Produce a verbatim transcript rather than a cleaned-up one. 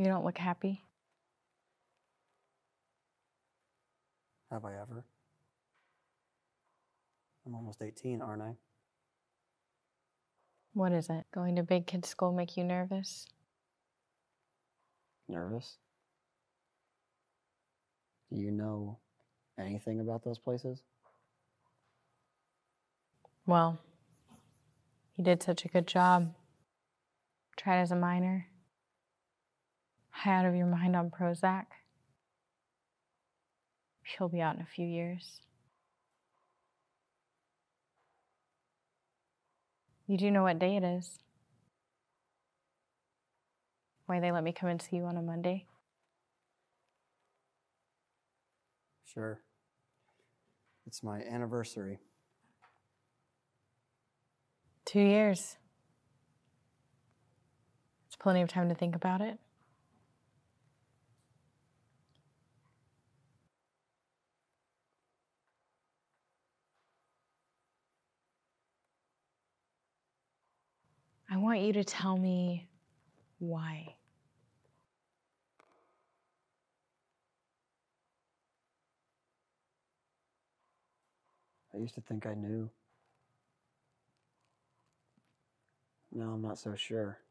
You don't look happy. Have I ever? I'm almost eighteen, aren't I? What is it? Going to big kid school make you nervous? Nervous? Do you know anything about those places? Well, you did such a good job. Tried as a minor. High out of your mind on Prozac. She'll be out in a few years. You do know what day it is? Why they let me come and see you on a Monday? Sure. It's my anniversary. Two years. It's plenty of time to think about it. I want you to tell me why. I used to think I knew. Now I'm not so sure.